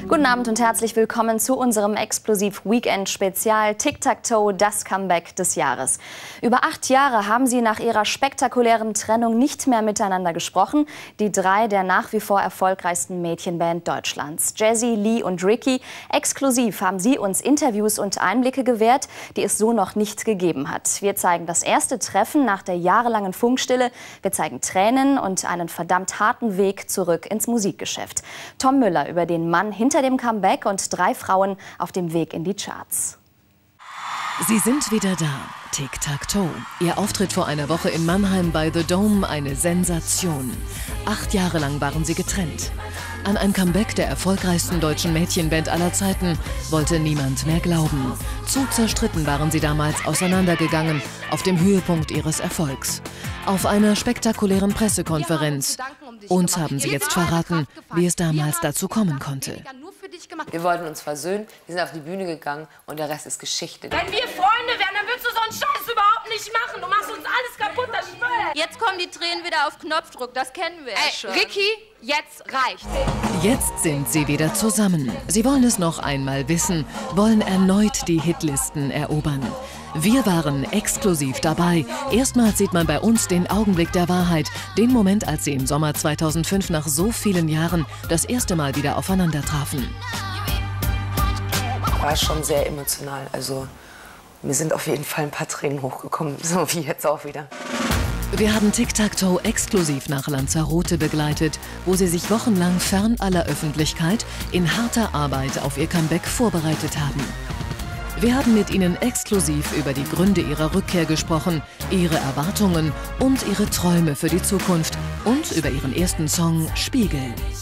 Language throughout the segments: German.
Guten Abend und herzlich willkommen zu unserem Explosiv-Weekend-Spezial Tic-Tac-Toe, das Comeback des Jahres. Über 8 Jahre haben sie nach ihrer spektakulären Trennung nicht mehr miteinander gesprochen. Die 3 der nach wie vor erfolgreichsten Mädchenband Deutschlands. Jessie, Lee und Ricky. Exklusiv haben sie uns Interviews und Einblicke gewährt, die es so noch nicht gegeben hat. Wir zeigen das erste Treffen nach der jahrelangen Funkstille. Wir zeigen Tränen und einen verdammt harten Weg zurück ins Musikgeschäft. Tom Müller über den Mann hinter dem Comeback und 3 Frauen auf dem Weg in die Charts. Sie sind wieder da. Tic-Tac-Toe. Ihr Auftritt vor einer Woche in Mannheim bei The Dome eine Sensation. 8 Jahre lang waren sie getrennt. An ein Comeback der erfolgreichsten deutschen Mädchenband aller Zeiten wollte niemand mehr glauben. Zu zerstritten waren sie damals auseinandergegangen, auf dem Höhepunkt ihres Erfolgs. Auf einer spektakulären Pressekonferenz. Uns haben sie jetzt verraten, wie es damals dazu kommen konnte. Wir wollten uns versöhnen, wir sind auf die Bühne gegangen und der Rest ist Geschichte. Wenn wir Freunde wären, dann würdest du so einen Scheiß überhaupt nicht machen. Du machst uns alles kaputt, das schwör. Jetzt kommen die Tränen wieder auf Knopfdruck, das kennen wir ja schon. Ricky, jetzt reicht's. Jetzt sind sie wieder zusammen. Sie wollen es noch einmal wissen, wollen erneut die Hitlisten erobern. Wir waren exklusiv dabei. Erstmals sieht man bei uns den Augenblick der Wahrheit. Den Moment, als sie im Sommer 2005 nach so vielen Jahren das erste Mal wieder aufeinander trafen. War schon sehr emotional. Also mir sind auf jeden Fall ein paar Tränen hochgekommen, so wie jetzt auch wieder. Wir haben Tic-Tac-Toe exklusiv nach Lanzarote begleitet, wo sie sich wochenlang fern aller Öffentlichkeit in harter Arbeit auf ihr Comeback vorbereitet haben. Wir haben mit ihnen exklusiv über die Gründe ihrer Rückkehr gesprochen, ihre Erwartungen und ihre Träume für die Zukunft und über ihren ersten Song Spiegel.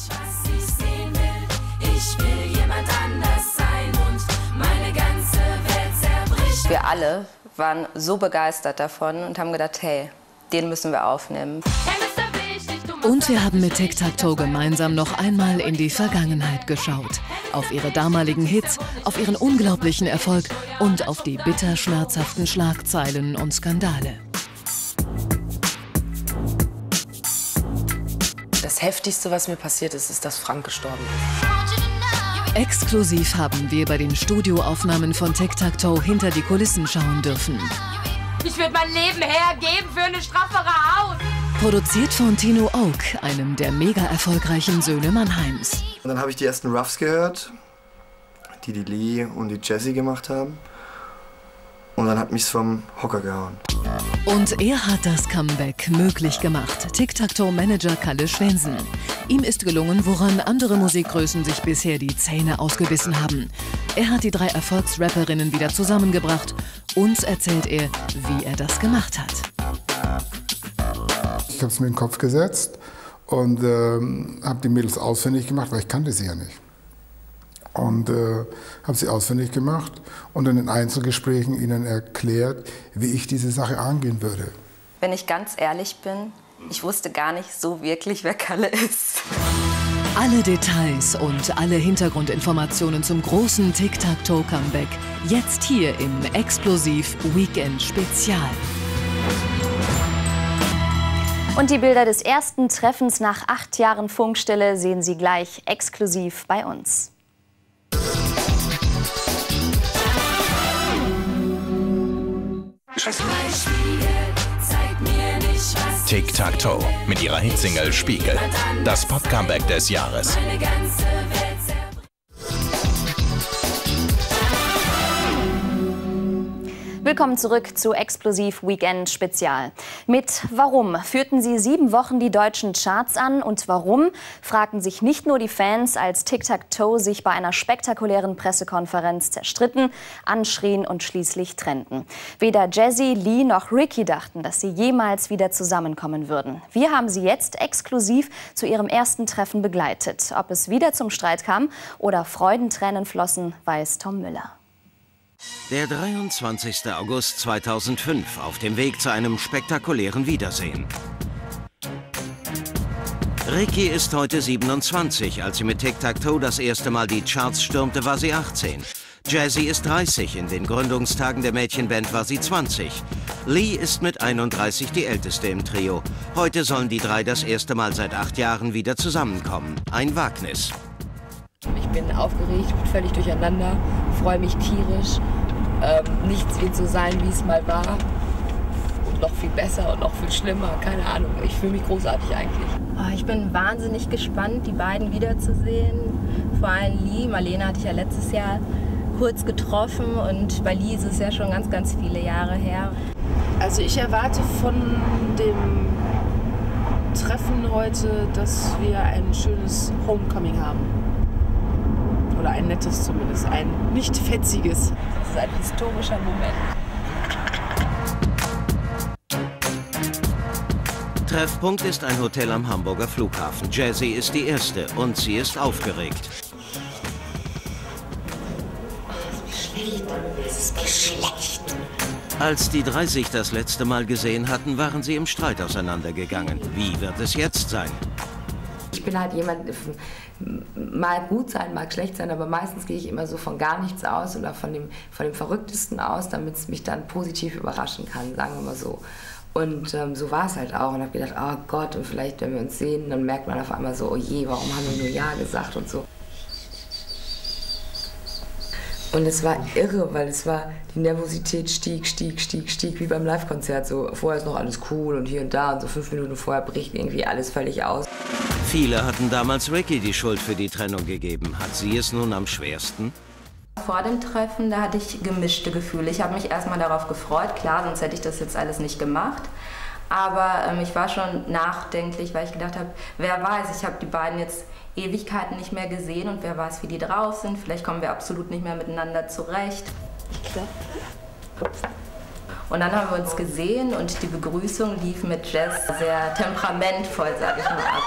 Wir alle waren so begeistert davon und haben gedacht, hey, den müssen wir aufnehmen. Und wir haben mit Tic-Tac-Toe gemeinsam noch einmal in die Vergangenheit geschaut. Auf ihre damaligen Hits, auf ihren unglaublichen Erfolg und auf die bitter schmerzhaften Schlagzeilen und Skandale. Das Heftigste, was mir passiert ist, ist, dass Frank gestorben ist. Exklusiv haben wir bei den Studioaufnahmen von Tic-Tac-Toe hinter die Kulissen schauen dürfen. Ich würde mein Leben hergeben für eine straffere Haut. Produziert von Tino Oak, einem der mega erfolgreichen Söhne Mannheims. Und dann habe ich die ersten Roughs gehört, die Lee und die Jessie gemacht haben. Und dann hat mich's vom Hocker gehauen. Und er hat das Comeback möglich gemacht. Tic-Tac-Toe-Manager Kalle Schwensen. Ihm ist gelungen, woran andere Musikgrößen sich bisher die Zähne ausgebissen haben. Er hat die 3 Erfolgsrapperinnen wieder zusammengebracht. Uns erzählt er, wie er das gemacht hat. Ich habe es mir in den Kopf gesetzt und habe die Mädels ausfindig gemacht, weil ich kannte sie ja nicht. Und habe sie ausfindig gemacht und in den Einzelgesprächen ihnen erklärt, wie ich diese Sache angehen würde. Wenn ich ganz ehrlich bin, ich wusste gar nicht so wirklich, wer Kalle ist. Alle Details und alle Hintergrundinformationen zum großen Tic-Tac-Toe-Comeback jetzt hier im Explosiv-Weekend-Spezial. Und die Bilder des ersten Treffens nach 8 Jahren Funkstille sehen Sie gleich exklusiv bei uns. Tic-Tac-Toe mit ihrer Hitsingle Spiegel. Das Pop-Comeback des Jahres. Willkommen zurück zu Explosiv Weekend Spezial. Mit Warum führten sie 7 Wochen die deutschen Charts an und warum, fragten sich nicht nur die Fans, als Tic-Tac-Toe sich bei einer spektakulären Pressekonferenz zerstritten, anschrien und schließlich trennten. Weder Jessie, Lee noch Ricky dachten, dass sie jemals wieder zusammenkommen würden. Wir haben sie jetzt exklusiv zu ihrem ersten Treffen begleitet. Ob es wieder zum Streit kam oder Freudentränen flossen, weiß Tom Müller. Der 23. August 2005, auf dem Weg zu einem spektakulären Wiedersehen. Ricky ist heute 27. Als sie mit Tic-Tac-Toe das erste Mal die Charts stürmte, war sie 18. Jessie ist 30. In den Gründungstagen der Mädchenband war sie 20. Lee ist mit 31 die älteste im Trio. Heute sollen die 3 das erste Mal seit 8 Jahren wieder zusammenkommen. Ein Wagnis. Ich bin aufgeregt, bin völlig durcheinander, freue mich tierisch. Nichts wird so sein, wie es mal war. Und noch viel besser und noch viel schlimmer, keine Ahnung. Ich fühle mich großartig eigentlich. Oh, ich bin wahnsinnig gespannt, die beiden wiederzusehen. Vor allem Lee. Marlene hatte ich ja letztes Jahr kurz getroffen und bei Lee ist es ja schon ganz, ganz viele Jahre her. Also ich erwarte von dem Treffen heute, dass wir ein schönes Homecoming haben. Oder ein nettes zumindest, ein nicht fetziges. Das ist ein historischer Moment. Treffpunkt ist ein Hotel am Hamburger Flughafen. Jessie ist die Erste und sie ist aufgeregt. Es ist mir schlecht. Als die drei sich das letzte Mal gesehen hatten, waren sie im Streit auseinandergegangen. Wie wird es jetzt sein? Ich bin halt jemand, mal gut sein, mag schlecht sein, aber meistens gehe ich immer so von gar nichts aus oder von dem Verrücktesten aus, damit es mich dann positiv überraschen kann, sagen wir mal so. Und so war es halt auch und habe gedacht, oh Gott, und vielleicht, wenn wir uns sehen, dann merkt man auf einmal so, oh je, warum haben wir nur Ja gesagt und so. Und es war irre, weil die Nervosität stieg, wie beim Live-Konzert. So, vorher ist noch alles cool und hier und da und so 5 Minuten vorher bricht irgendwie alles völlig aus. Viele hatten damals Ricky die Schuld für die Trennung gegeben. Hat sie es nun am schwersten? Vor dem Treffen, da hatte ich gemischte Gefühle. Ich habe mich erstmal darauf gefreut, klar, sonst hätte ich das jetzt alles nicht gemacht. Aber ich war schon nachdenklich, weil ich gedacht habe, wer weiß, ich habe die beiden jetzt Ewigkeiten nicht mehr gesehen und wer weiß, wie die drauf sind. Vielleicht kommen wir absolut nicht mehr miteinander zurecht. Und dann haben wir uns gesehen und die Begrüßung lief mit Jess sehr temperamentvoll, sag ich mal, ab.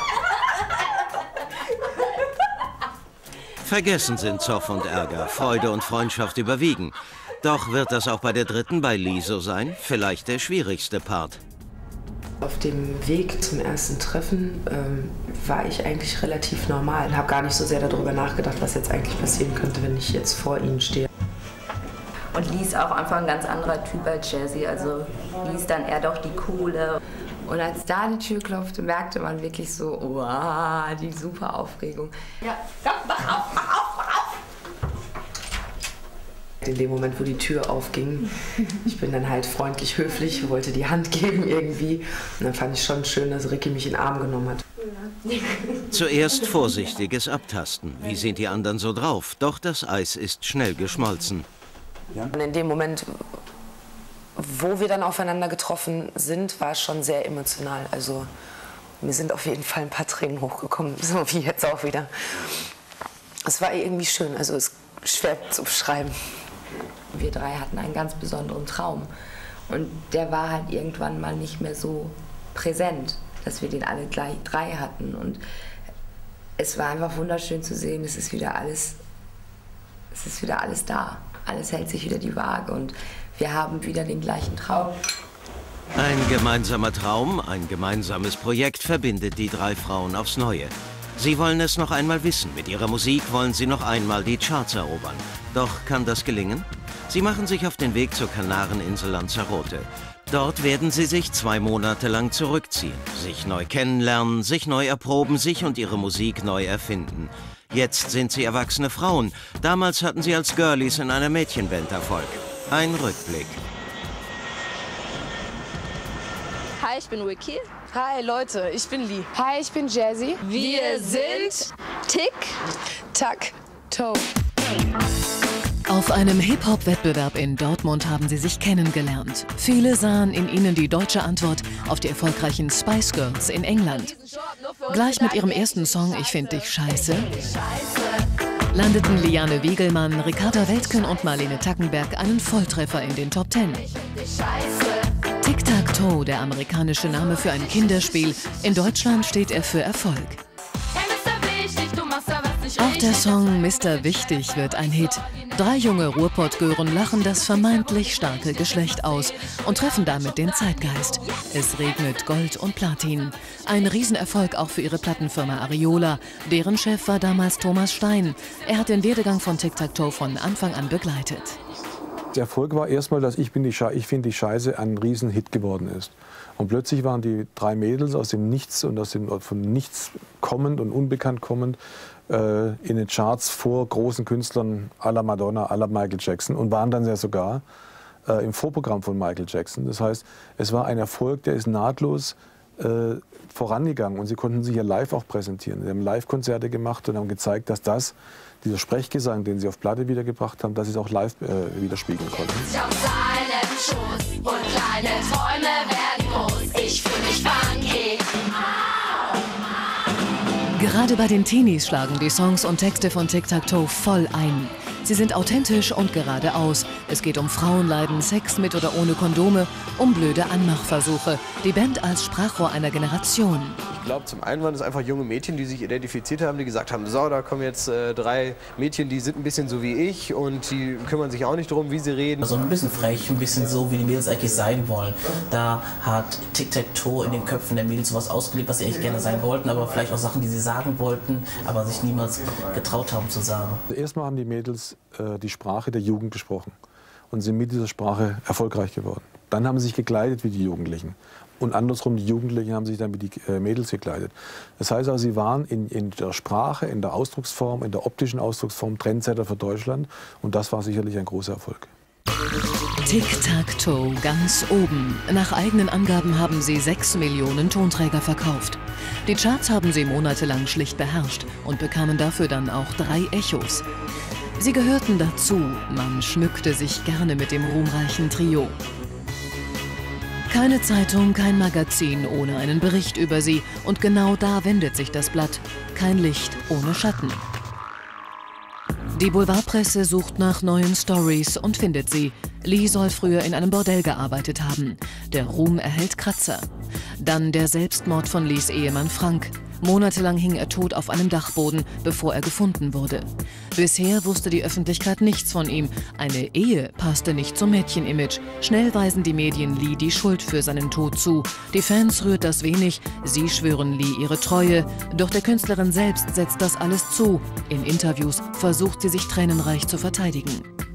Vergessen sind Zoff und Ärger, Freude und Freundschaft überwiegen. Doch wird das auch bei der dritten, bei Lee, so sein? Vielleicht der schwierigste Part. Auf dem Weg zum ersten Treffen war ich eigentlich relativ normal. Ich habe gar nicht so sehr darüber nachgedacht, was jetzt eigentlich passieren könnte, wenn ich jetzt vor ihnen stehe. Und Lee ist auch einfach ein ganz anderer Typ als Jessie. Also Lee ist dann eher doch die Coole. Und als da die Tür klopfte, merkte man wirklich so, wow, die super Aufregung. Ja, komm, mach auf, mach auf, mach auf! In dem Moment, wo die Tür aufging, ich bin dann halt freundlich, höflich, wollte die Hand geben irgendwie. Und dann fand ich schon schön, dass Ricky mich in den Arm genommen hat. Zuerst vorsichtiges Abtasten. Wie sind die anderen so drauf? Doch das Eis ist schnell geschmolzen. Und in dem Moment, wo wir dann aufeinander getroffen sind, war es schon sehr emotional. Also mir sind auf jeden Fall ein paar Tränen hochgekommen, so wie jetzt auch wieder. Es war irgendwie schön, also es ist schwer zu beschreiben. Wir drei hatten einen ganz besonderen Traum und der war halt irgendwann mal nicht mehr so präsent, dass wir den alle gleich drei hatten. Und es war einfach wunderschön zu sehen, es ist wieder alles da. Alles hält sich wieder die Waage und wir haben wieder den gleichen Traum. Ein gemeinsamer Traum, ein gemeinsames Projekt verbindet die drei Frauen aufs Neue. Sie wollen es noch einmal wissen. Mit ihrer Musik wollen sie noch einmal die Charts erobern. Doch kann das gelingen? Sie machen sich auf den Weg zur Kanareninsel Lanzarote. Dort werden sie sich 2 Monate lang zurückziehen, sich neu kennenlernen, sich neu erproben, sich und ihre Musik neu erfinden. Jetzt sind sie erwachsene Frauen. Damals hatten sie als Girlies in einer Mädchenband Erfolg. Ein Rückblick. Hi, ich bin Ricky. Hi Leute, ich bin Lee. Hi, ich bin Jessie. Wir sind Tic-Tac-Toe. Auf einem Hip-Hop-Wettbewerb in Dortmund haben sie sich kennengelernt. Viele sahen in ihnen die deutsche Antwort auf die erfolgreichen Spice Girls in England. Gleich mit ihrem ersten Song Ich find dich scheiße landeten Liane Wiegelmann, Ricarda Weltgen und Marlene Tackenberg einen Volltreffer in den Top 10. Tic-Tac-Toe, der amerikanische Name für ein Kinderspiel. In Deutschland steht er für Erfolg. Auch der Song Mr. Wichtig wird ein Hit. 3 junge Ruhrpott-Gören lachen das vermeintlich starke Geschlecht aus und treffen damit den Zeitgeist. Es regnet Gold und Platin. Ein Riesenerfolg auch für ihre Plattenfirma Ariola. Deren Chef war damals Thomas Stein. Er hat den Werdegang von Tic-Tac-Toe von Anfang an begleitet. Der Erfolg war erstmal, dass Ich find dich scheiße ein Riesenhit geworden ist. Und plötzlich waren die 3 Mädels aus dem Nichts und von nichts kommend und unbekannt kommend, in den Charts vor großen Künstlern à la Madonna, à la Michael Jackson und waren dann ja sogar im Vorprogramm von Michael Jackson. Das heißt, es war ein Erfolg, der ist nahtlos vorangegangen und sie konnten sich ja live auch präsentieren. Sie haben Live-Konzerte gemacht und haben gezeigt, dass dieser Sprechgesang, den sie auf Platte wiedergebracht haben, dass sie es auch live widerspiegeln konnten. Auf seinem Schoß und kleine Träume werden groß. Ich fühle mich funky. Gerade bei den Teenies schlagen die Songs und Texte von Tic Tac Toe voll ein. Sie sind authentisch und geradeaus. Es geht um Frauenleiden, Sex mit oder ohne Kondome, um blöde Anmachversuche. Die Band als Sprachrohr einer Generation. Ich glaube, zum einen waren es einfach junge Mädchen, die sich identifiziert haben, die gesagt haben, so, da kommen jetzt 3 Mädchen, die sind ein bisschen so wie ich und die kümmern sich auch nicht darum, wie sie reden. Also ein bisschen frech, ein bisschen so, wie die Mädels eigentlich sein wollen. Da hat Tic Tac Toe in den Köpfen der Mädels sowas ausgelebt, was sie eigentlich gerne sein wollten, aber vielleicht auch Sachen, die sie sagen wollten, aber sich niemals getraut haben zu sagen. Erstmal haben die Mädels die Sprache der Jugend gesprochen und sind mit dieser Sprache erfolgreich geworden. Dann haben sie sich gekleidet wie die Jugendlichen. Und andersrum, die Jugendlichen haben sich dann wie die Mädels gekleidet. Das heißt also, sie waren in der Sprache, in der Ausdrucksform, in der optischen Ausdrucksform Trendsetter für Deutschland. Und das war sicherlich ein großer Erfolg. Tic Tac Toe ganz oben. Nach eigenen Angaben haben sie 6 Millionen Tonträger verkauft. Die Charts haben sie monatelang schlicht beherrscht und bekamen dafür dann auch 3 Echos. Sie gehörten dazu, man schmückte sich gerne mit dem ruhmreichen Trio. Keine Zeitung, kein Magazin ohne einen Bericht über sie. Und genau da wendet sich das Blatt. Kein Licht ohne Schatten. Die Boulevardpresse sucht nach neuen Stories und findet sie. Lee soll früher in einem Bordell gearbeitet haben. Der Ruhm erhält Kratzer. Dann der Selbstmord von Lees Ehemann Frank. Monatelang hing er tot auf einem Dachboden, bevor er gefunden wurde. Bisher wusste die Öffentlichkeit nichts von ihm. Eine Ehe passte nicht zum Mädchenimage. Schnell weisen die Medien Lee die Schuld für seinen Tod zu. Die Fans rührt das wenig. Sie schwören Lee ihre Treue. Doch der Künstlerin selbst setzt das alles zu. In Interviews versucht sie sich tränenreich zu verteidigen.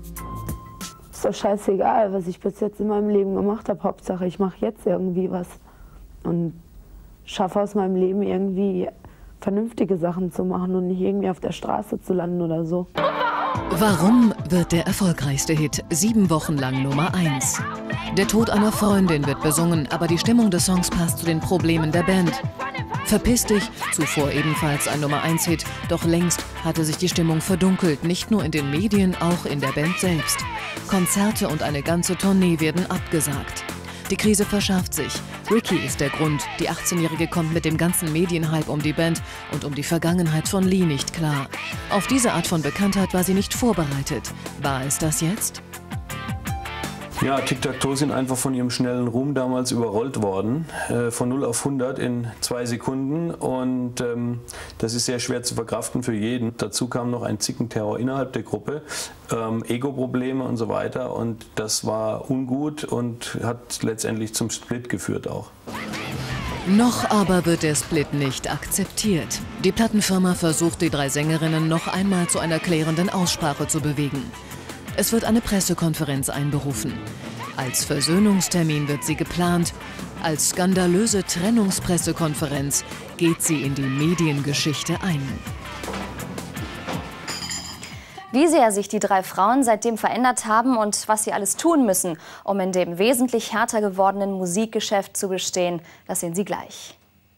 Ist doch scheißegal, was ich bis jetzt in meinem Leben gemacht habe. Hauptsache, ich mache jetzt irgendwie was. Und schaffe aus meinem Leben irgendwie vernünftige Sachen zu machen und nicht irgendwie auf der Straße zu landen oder so. Warum wird der erfolgreichste Hit 7 Wochen lang Nummer 1? Der Tod einer Freundin wird besungen, aber die Stimmung des Songs passt zu den Problemen der Band. Verpiss dich, zuvor ebenfalls ein Nummer 1-Hit, doch längst hatte sich die Stimmung verdunkelt, nicht nur in den Medien, auch in der Band selbst. Konzerte und eine ganze Tournee werden abgesagt. Die Krise verschärft sich. Ricky ist der Grund. Die 18-Jährige kommt mit dem ganzen Medienhype um die Band und um die Vergangenheit von Lee nicht klar. Auf diese Art von Bekanntheit war sie nicht vorbereitet. War es das jetzt? Ja, Tic Tac Toe sind einfach von ihrem schnellen Ruhm damals überrollt worden. Von 0 auf 100 in 2 Sekunden. Und das ist sehr schwer zu verkraften für jeden. Dazu kam noch ein Zickenterror innerhalb der Gruppe, Ego-Probleme und so weiter. Und das war ungut und hat letztendlich zum Split geführt auch. Noch aber wird der Split nicht akzeptiert. Die Plattenfirma versucht, die 3 Sängerinnen noch einmal zu einer klärenden Aussprache zu bewegen. Es wird eine Pressekonferenz einberufen. Als Versöhnungstermin wird sie geplant. Als skandalöse Trennungspressekonferenz geht sie in die Mediengeschichte ein. Wie sehr sich die 3 Frauen seitdem verändert haben und was sie alles tun müssen, um in dem wesentlich härter gewordenen Musikgeschäft zu bestehen, das sehen Sie gleich.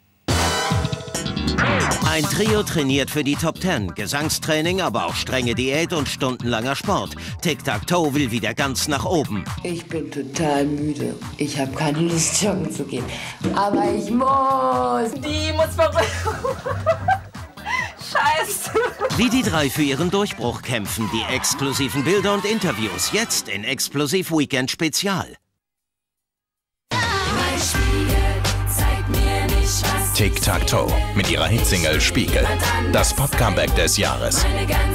Ein Trio trainiert für die Top 10. Gesangstraining, aber auch strenge Diät und stundenlanger Sport. Tic Tac Toe will wieder ganz nach oben. Ich bin total müde. Ich habe keine Lust, joggen zu gehen. Aber ich muss. Die muss verrückt. Scheiße. Wie die 3 für ihren Durchbruch kämpfen. Die exklusiven Bilder und Interviews. Jetzt in Explosiv Weekend Spezial. Tic Tac Toe mit ihrer Hitsingle Spiegel. Das Pop-Comeback des Jahres.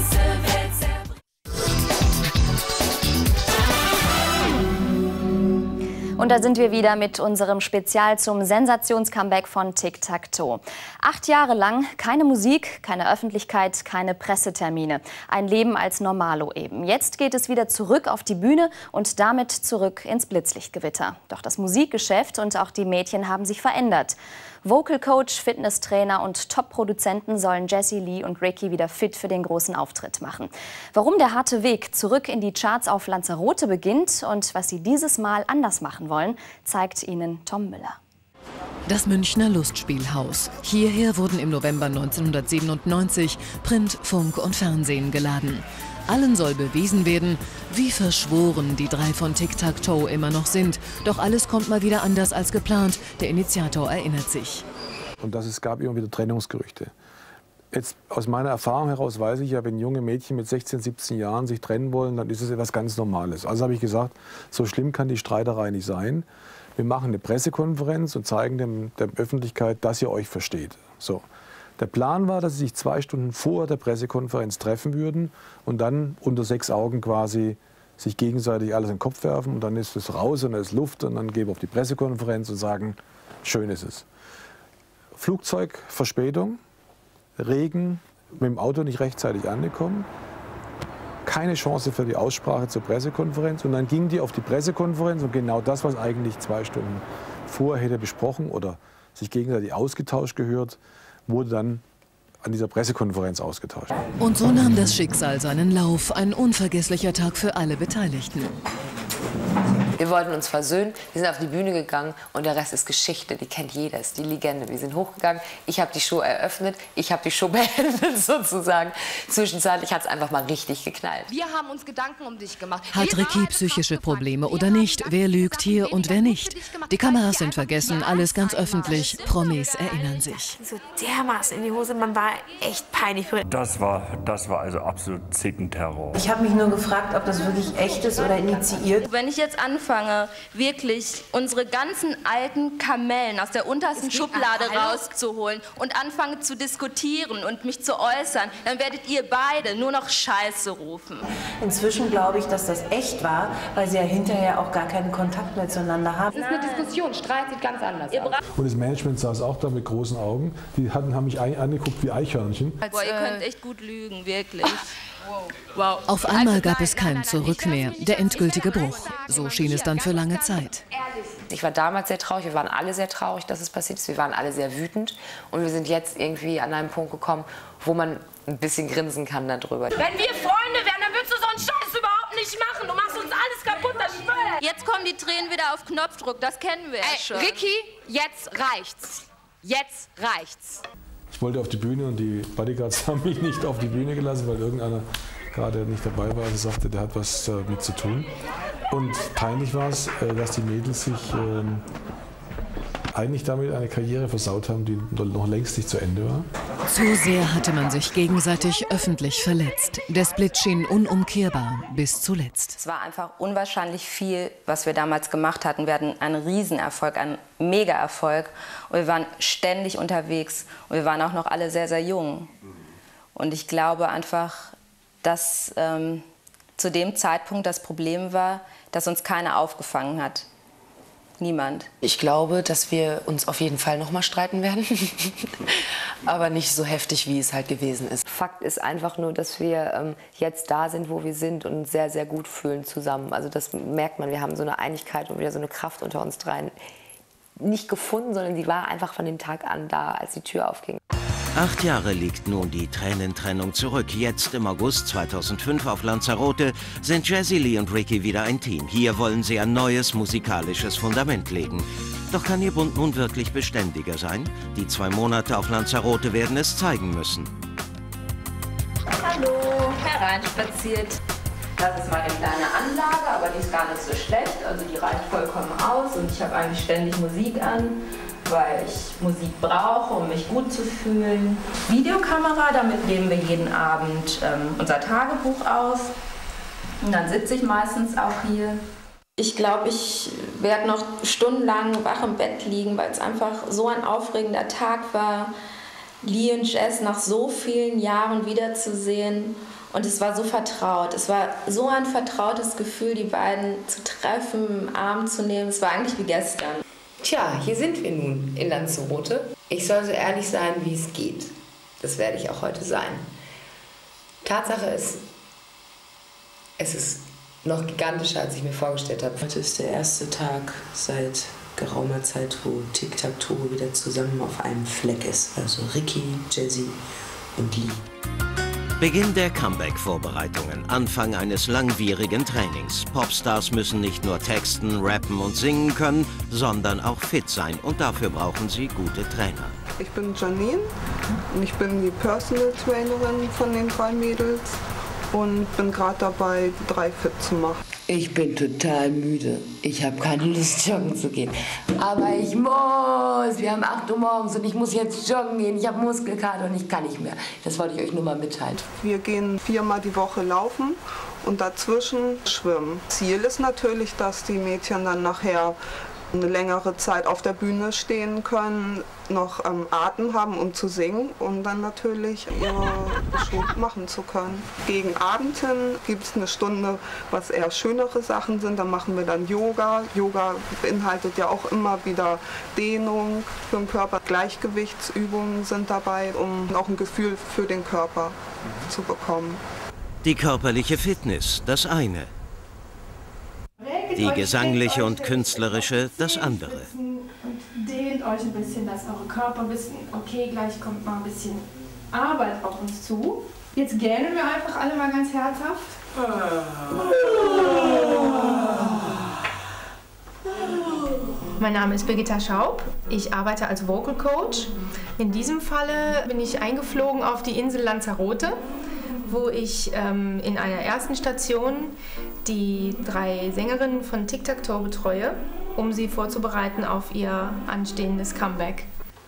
Und da sind wir wieder mit unserem Spezial zum Sensations-Comeback von Tic Tac Toe. 8 Jahre lang keine Musik, keine Öffentlichkeit, keine Pressetermine. Ein Leben als Normalo eben. Jetzt geht es wieder zurück auf die Bühne und damit zurück ins Blitzlichtgewitter. Doch das Musikgeschäft und auch die Mädchen haben sich verändert. Vocal Coach, Fitnesstrainer und Top-Produzenten sollen Jessie, Lee und Ricky wieder fit für den großen Auftritt machen. Warum der harte Weg zurück in die Charts auf Lanzarote beginnt und was sie dieses Mal anders machen wollen, zeigt Ihnen Tom Müller. Das Münchner Lustspielhaus. Hierher wurden im November 1997 Print, Funk und Fernsehen geladen. Allen soll bewiesen werden, wie verschworen die drei von Tic-Tac-Toe immer noch sind. Doch alles kommt mal wieder anders als geplant. Der Initiator erinnert sich. Und es gab immer wieder Trennungsgerüchte. Jetzt aus meiner Erfahrung heraus weiß ich ja, wenn junge Mädchen mit 16, 17 Jahren sich trennen wollen, dann ist es etwas ganz Normales. Also habe ich gesagt, so schlimm kann die Streiterei nicht sein. Wir machen eine Pressekonferenz und zeigen der Öffentlichkeit, dass ihr euch versteht. So. Der Plan war, dass sie sich 2 Stunden vor der Pressekonferenz treffen würden und dann unter 6 Augen quasi sich gegenseitig alles in den Kopf werfen. Und dann ist es raus und dann ist Luft und dann gehen wir auf die Pressekonferenz und sagen, schön ist es. Flugzeugverspätung, Regen, mit dem Auto nicht rechtzeitig angekommen. Keine Chance für die Aussprache zur Pressekonferenz. Und dann gingen die auf die Pressekonferenz und genau das, was eigentlich 2 Stunden vorher hätte besprochen oder sich gegenseitig ausgetauscht gehört, wurde dann an dieser Pressekonferenz ausgetauscht. Und so nahm das Schicksal seinen Lauf. Ein unvergesslicher Tag für alle Beteiligten. Wir wollten uns versöhnen, wir sind auf die Bühne gegangen und der Rest ist Geschichte, die kennt jeder, ist die Legende. Wir sind hochgegangen, ich habe die Show eröffnet, ich habe die Show beendet sozusagen. Zwischenzeitlich hat es einfach mal richtig geknallt. Wir haben uns Gedanken um dich gemacht. Hat Ricky psychische Probleme oder nicht? Wer lügt hier und wer nicht? Die Kameras sind vergessen, alles ganz öffentlich. Promis erinnern sich. So dermaßen in die Hose, man war echt peinlich. Das war also absolut Zickenterror. Ich habe mich nur gefragt, ob das wirklich echt ist oder initiiert. Wenn ich jetzt anfange, wirklich unsere ganzen alten Kamellen aus der untersten Schublade rauszuholen und anfange zu diskutieren und mich zu äußern, dann werdet ihr beide nur noch Scheiße rufen. Inzwischen glaube ich, dass das echt war, weil sie ja hinterher auch gar keinen Kontakt mehr zueinander haben. Das ist eine Diskussion, Streit sieht ganz anders aus. Und das Management saß auch da mit großen Augen. Die haben mich angeguckt wie Eichhörnchen. Boah, ihr könnt echt gut lügen, wirklich. Wow. Auf einmal gab es kein Zurück mehr, der endgültige Bruch. So schien es dann für lange Zeit. Ich war damals sehr traurig, wir waren alle sehr traurig, dass es passiert ist. Wir waren alle sehr wütend und wir sind jetzt irgendwie an einen Punkt gekommen, wo man ein bisschen grinsen kann darüber. Wenn wir Freunde wären, dann würdest du so einen Scheiß überhaupt nicht machen. Du machst uns alles kaputt, das schwöre. Jetzt kommen die Tränen wieder auf Knopfdruck, das kennen wir ja schon. Ricky, jetzt reicht's. Jetzt reicht's. Ich wollte auf die Bühne und die Bodyguards haben mich nicht auf die Bühne gelassen, weil irgendeiner gerade nicht dabei war und sagte, der hat was damit zu tun. Und peinlich war es, dass die Mädels sich eigentlich damit eine Karriere versaut haben, die noch längst nicht zu Ende war. Zu sehr hatte man sich gegenseitig öffentlich verletzt. Der Split schien unumkehrbar bis zuletzt. Es war einfach unwahrscheinlich viel, was wir damals gemacht hatten. Wir hatten einen Riesenerfolg, einen Mega-Erfolg. Und wir waren ständig unterwegs. Und wir waren auch noch alle sehr, sehr jung. Und ich glaube einfach, dass zu dem Zeitpunkt das Problem war, dass uns keiner aufgefangen hat. Niemand. Ich glaube, dass wir uns auf jeden Fall noch mal streiten werden, aber nicht so heftig, wie es halt gewesen ist. Fakt ist einfach nur, dass wir jetzt da sind, wo wir sind und uns sehr, sehr gut fühlen zusammen. Also das merkt man, wir haben so eine Einigkeit und wieder so eine Kraft unter uns dreien. Nicht gefunden, sondern sie war einfach von dem Tag an da, als die Tür aufging. 8 Jahre liegt nun die Tränentrennung zurück. Jetzt im August 2005 auf Lanzarote sind Jessie, Lee und Ricky wieder ein Team. Hier wollen sie ein neues musikalisches Fundament legen. Doch kann ihr Bund nun wirklich beständiger sein? Die 2 Monate auf Lanzarote werden es zeigen müssen. Hallo, hereinspaziert. Das ist meine kleine Anlage, aber die ist gar nicht so schlecht. Also die reicht vollkommen aus und ich habe eigentlich ständig Musik an, weil ich Musik brauche, um mich gut zu fühlen. Videokamera, damit nehmen wir jeden Abend unser Tagebuch auf. Und dann sitze ich meistens auch hier. Ich glaube, ich werde noch stundenlang wach im Bett liegen, weil es einfach so ein aufregender Tag war, Lee und Jess nach so vielen Jahren wiederzusehen. Und es war so vertraut. Es war so ein vertrautes Gefühl, die beiden zu treffen, im Arm zu nehmen. Es war eigentlich wie gestern. Tja, hier sind wir nun in Lanzarote. Ich soll so ehrlich sein, wie es geht. Das werde ich auch heute sein. Tatsache ist, es ist noch gigantischer, als ich mir vorgestellt habe. Heute ist der erste Tag seit geraumer Zeit, wo Tic-Tac-Toe wieder zusammen auf einem Fleck ist. Also Ricky, Jessie und Lee. Beginn der Comeback-Vorbereitungen, Anfang eines langwierigen Trainings. Popstars müssen nicht nur texten, rappen und singen können, sondern auch fit sein. Und dafür brauchen sie gute Trainer. Ich bin Janine und ich bin die Personal Trainerin von den 3 Mädels und bin gerade dabei, die 3 fit zu machen. Ich bin total müde. Ich habe keine Lust, joggen zu gehen. Aber ich muss. Wir haben 8 Uhr morgens und ich muss jetzt joggen gehen. Ich habe Muskelkater und ich kann nicht mehr. Das wollte ich euch nur mal mitteilen. Wir gehen 4-mal die Woche laufen und dazwischen schwimmen. Ziel ist natürlich, dass die Mädchen dann nachher eine längere Zeit auf der Bühne stehen können, noch Atem haben, um zu singen und dann natürlich ihre Show machen zu können. Gegen Abend hin gibt es eine Stunde, was eher schönere Sachen sind. Da machen wir dann Yoga. Yoga beinhaltet ja auch immer wieder Dehnung für den Körper. Gleichgewichtsübungen sind dabei, um auch ein Gefühl für den Körper zu bekommen. Die körperliche Fitness, das eine. Die gesangliche und künstlerische, das andere. Und dehnt euch ein bisschen, dass eure Körper wissen, okay, gleich kommt mal ein bisschen Arbeit auf uns zu. Jetzt gähnen wir einfach alle mal ganz herzhaft. Mein Name ist Birgitta Schaub. Ich arbeite als Vocal Coach. In diesem Falle bin ich eingeflogen auf die Insel Lanzarote, wo ich in einer ersten Station die 3 Sängerinnen von Tic-Tac-Toe betreue, um sie vorzubereiten auf ihr anstehendes Comeback.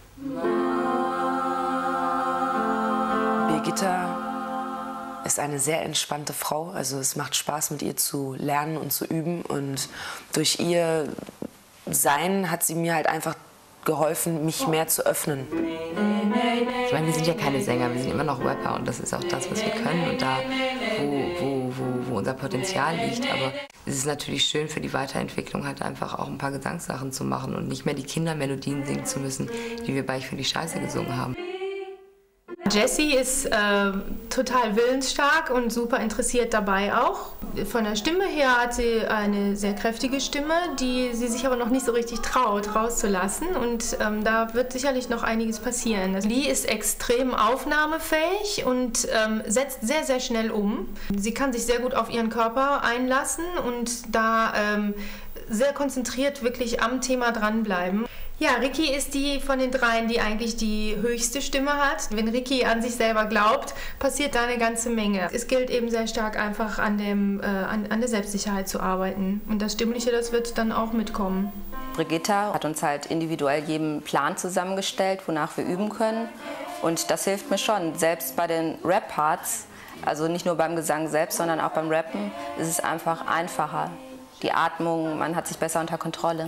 Birgitta ist eine sehr entspannte Frau. Also es macht Spaß, mit ihr zu lernen und zu üben. Und durch ihr Sein hat sie mir halt einfach geholfen, mich mehr zu öffnen. Ich meine, wir sind ja keine Sänger, wir sind immer noch Rapper und das ist auch das, was wir können und da, wo unser Potenzial liegt. Aber es ist natürlich schön für die Weiterentwicklung, halt einfach auch ein paar Gesangssachen zu machen und nicht mehr die Kindermelodien singen zu müssen, die wir bei Ich finde die Scheiße gesungen haben. Jessie ist total willensstark und super interessiert dabei auch. Von der Stimme her hat sie eine sehr kräftige Stimme, die sie sich aber noch nicht so richtig traut, rauszulassen. Und da wird sicherlich noch einiges passieren. Lee ist extrem aufnahmefähig und setzt sehr, sehr schnell um. Sie kann sich sehr gut auf ihren Körper einlassen und da sehr konzentriert wirklich am Thema dranbleiben. Ja, Ricky ist die von den 3, die eigentlich die höchste Stimme hat. Wenn Ricky an sich selber glaubt, passiert da eine ganze Menge. Es gilt eben sehr stark einfach an der Selbstsicherheit zu arbeiten. Und das Stimmliche, das wird dann auch mitkommen. Birgitta hat uns halt individuell jeden Plan zusammengestellt, wonach wir üben können. Und das hilft mir schon, selbst bei den Rap-Parts, also nicht nur beim Gesang selbst, sondern auch beim Rappen, ist es einfach einfacher. Die Atmung, man hat sich besser unter Kontrolle.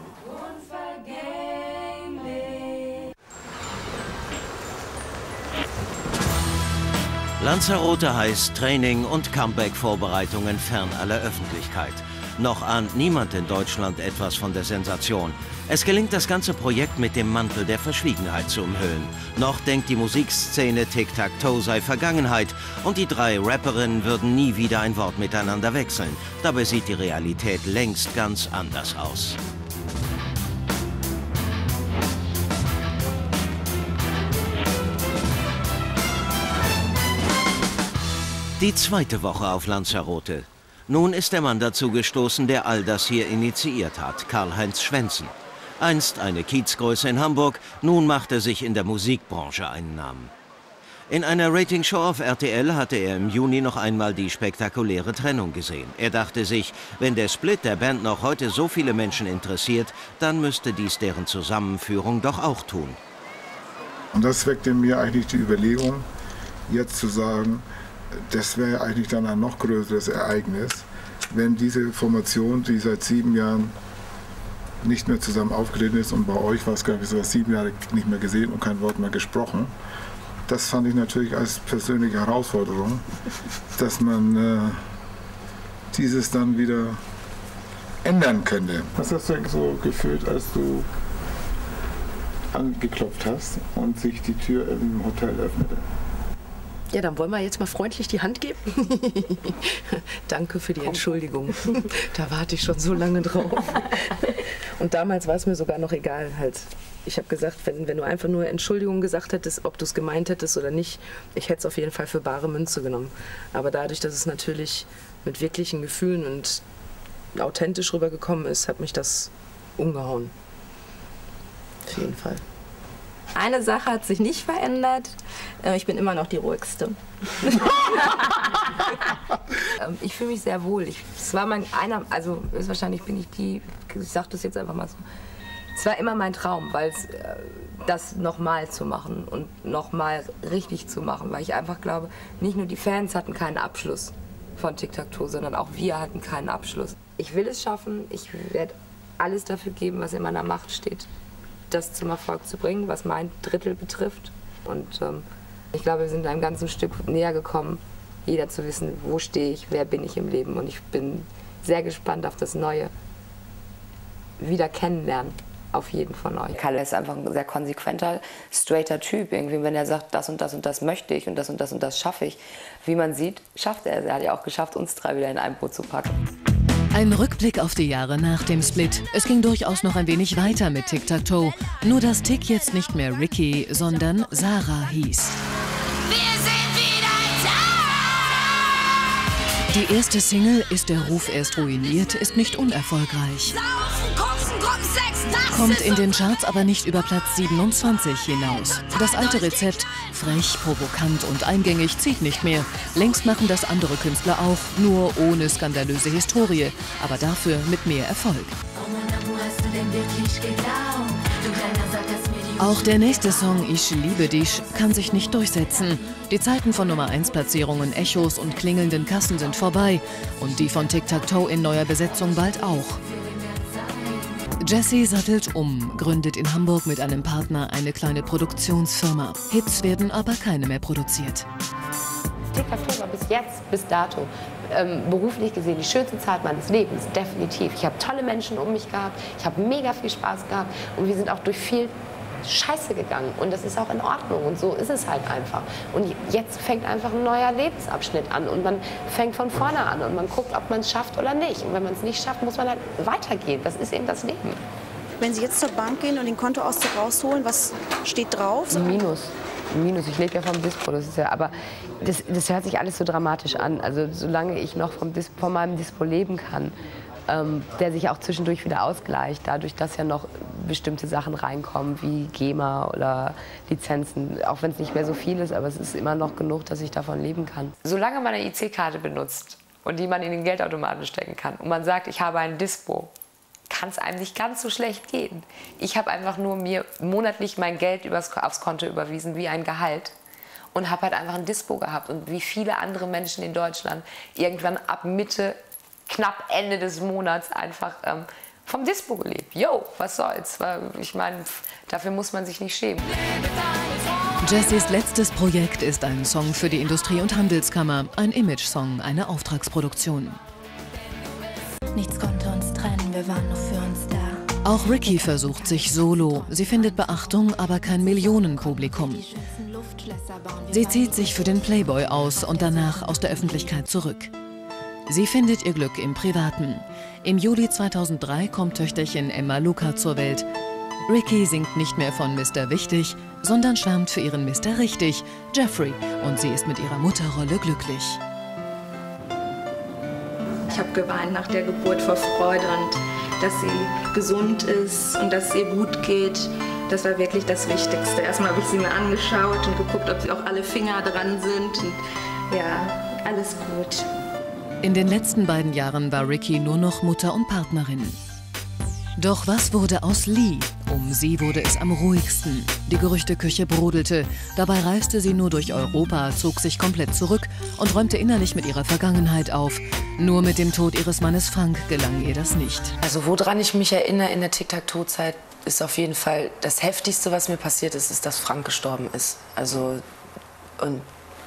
Lanzarote heißt Training und Comeback-Vorbereitungen fern aller Öffentlichkeit. Noch ahnt niemand in Deutschland etwas von der Sensation. Es gelingt, das ganze Projekt mit dem Mantel der Verschwiegenheit zu umhüllen. Noch denkt die Musikszene, Tic-Tac-Toe sei Vergangenheit und die 3 Rapperinnen würden nie wieder ein Wort miteinander wechseln. Dabei sieht die Realität längst ganz anders aus. Die 2. Woche auf Lanzarote. Nun ist der Mann dazu gestoßen, der all das hier initiiert hat, Karl-Heinz Schwensen. Einst eine Kiezgröße in Hamburg, nun macht er sich in der Musikbranche einen Namen. In einer Ratingshow auf RTL hatte er im Juni noch einmal die spektakuläre Trennung gesehen. Er dachte sich, wenn der Split der Band noch heute so viele Menschen interessiert, dann müsste dies deren Zusammenführung doch auch tun. Und das weckte mir eigentlich die Überlegung, jetzt zu sagen, das wäre eigentlich dann ein noch größeres Ereignis, wenn diese Formation, die seit 7 Jahren nicht mehr zusammen aufgetreten ist, und bei euch war es, glaube ich, so 7 Jahre nicht mehr gesehen und kein Wort mehr gesprochen. Das fand ich natürlich als persönliche Herausforderung, dass man dieses dann wieder ändern könnte. Was hast du so gefühlt, als du angeklopft hast und sich die Tür im Hotel öffnete? Ja, dann wollen wir jetzt mal freundlich die Hand geben. Danke für die Entschuldigung. Da warte ich schon so lange drauf. Und damals war es mir sogar noch egal. Halt. Ich habe gesagt, wenn du einfach nur Entschuldigung gesagt hättest, ob du es gemeint hättest oder nicht, ich hätte es auf jeden Fall für bare Münze genommen. Aber dadurch, dass es natürlich mit wirklichen Gefühlen und authentisch rübergekommen ist, hat mich das umgehauen. Auf jeden Fall. Eine Sache hat sich nicht verändert. Ich bin immer noch die ruhigste. Ich fühle mich sehr wohl. Es war also wahrscheinlich bin ich die, ich sage das jetzt einfach mal so. Es war immer mein Traum, weil das nochmal zu machen und nochmal richtig zu machen, weil ich einfach glaube, nicht nur die Fans hatten keinen Abschluss von Tic-Tac-Toe, sondern auch wir hatten keinen Abschluss. Ich will es schaffen, ich werde alles dafür geben, was in meiner Macht steht, das zum Erfolg zu bringen, was mein Drittel betrifft. Und ich glaube, wir sind einem ganzen Stück näher gekommen, jeder zu wissen, wo stehe ich, wer bin ich im Leben. Und ich bin sehr gespannt auf das Neue. Wieder kennenlernen, auf jeden von euch. Kalle ist einfach ein sehr konsequenter, straighter Typ. Irgendwie, wenn er sagt, das und das möchte ich und das schaffe ich. Wie man sieht, schafft er es. Er hat ja auch geschafft, uns 3 wieder in ein Boot zu packen. Ein Rückblick auf die Jahre nach dem Split. Es ging durchaus noch ein wenig weiter mit Tic-Tac-Toe. Nur dass Tic jetzt nicht mehr Ricky, sondern Sarah hieß. Die erste Single Ist der Ruf erst ruiniert ist nicht unerfolgreich. Kommt in den Charts aber nicht über Platz 27 hinaus. Das alte Rezept, frech, provokant und eingängig, zieht nicht mehr. Längst machen das andere Künstler auch, nur ohne skandalöse Historie, aber dafür mit mehr Erfolg. Auch der nächste Song Ich liebe dich kann sich nicht durchsetzen. Die Zeiten von Nummer-1-Platzierungen, Echos und klingelnden Kassen sind vorbei und die von Tic-Tac-Toe in neuer Besetzung bald auch. Jessie sattelt um, gründet in Hamburg mit einem Partner eine kleine Produktionsfirma. Hits werden aber keine mehr produziert. Tic-Tac-Toe war bis dato, beruflich gesehen die schönste Zeit meines Lebens, definitiv. Ich habe tolle Menschen um mich gehabt, ich habe mega viel Spaß gehabt und wir sind auch durch viel Scheiße gegangen und das ist auch in Ordnung und so ist es halt einfach. Und jetzt fängt einfach ein neuer Lebensabschnitt an und man fängt von vorne an und man guckt, ob man es schafft oder nicht. Und wenn man es nicht schafft, muss man halt weitergehen. Das ist eben das Leben. Wenn Sie jetzt zur Bank gehen und den Kontoauszug rausholen, was steht drauf? Ein Minus. Ich lebe ja vom Dispo. Das ist ja, aber das hört sich alles so dramatisch an. Also solange ich noch von meinem Dispo leben kann, der sich auch zwischendurch wieder ausgleicht, dadurch, dass ja noch bestimmte Sachen reinkommen, wie GEMA oder Lizenzen, auch wenn es nicht mehr so viel ist, aber es ist immer noch genug, dass ich davon leben kann. Solange man eine IC-Karte benutzt und die man in den Geldautomaten stecken kann und man sagt, ich habe ein Dispo, kann es einem nicht ganz so schlecht gehen. Ich habe einfach nur mir monatlich mein Geld aufs Konto überwiesen, wie ein Gehalt. Und habe halt einfach ein Dispo gehabt. Und wie viele andere Menschen in Deutschland irgendwann ab Mitte, knapp Ende des Monats einfach vom Dispo gelebt. Jo, was soll's? Ich meine, dafür muss man sich nicht schämen. Jessies letztes Projekt ist ein Song für die Industrie- und Handelskammer. Ein Image-Song, eine Auftragsproduktion. Nichts konnte uns trennen, wir waren nur für uns da. Auch Ricky versucht sich solo. Sie findet Beachtung, aber kein Millionenpublikum. Sie zieht sich für den Playboy aus und danach aus der Öffentlichkeit zurück. Sie findet ihr Glück im Privaten. Im Juli 2003 kommt Töchterchen Emma Luca zur Welt. Ricky singt nicht mehr von Mr. Wichtig, sondern schwärmt für ihren Mr. Richtig, Jeffrey, und sie ist mit ihrer Mutterrolle glücklich. Ich habe geweint nach der Geburt vor Freude und dass sie gesund ist und dass es ihr gut geht. Das war wirklich das Wichtigste. Erstmal habe ich sie mir angeschaut und geguckt, ob sie auch alle Finger dran sind. Und ja, alles gut. In den letzten beiden Jahren war Ricky nur noch Mutter und Partnerin. Doch was wurde aus Lee? Um sie wurde es am ruhigsten. Die Gerüchteküche brodelte. Dabei reiste sie nur durch Europa, zog sich komplett zurück und räumte innerlich mit ihrer Vergangenheit auf. Nur mit dem Tod ihres Mannes Frank gelang ihr das nicht. Also woran ich mich erinnere in der Tic-Tac-Toe-Zeit, ist auf jeden Fall das Heftigste, was mir passiert ist, dass Frank gestorben ist. Also, und